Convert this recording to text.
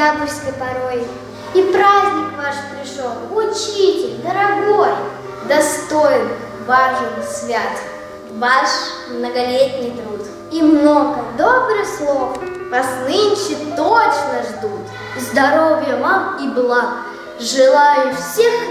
октябрьской порой. И праздник ваш пришел, учитель дорогой, достоин, важен, свят ваш многолетний труд. И много добрых слов вас нынче точно ждут. Здоровья вам и благ желаю всех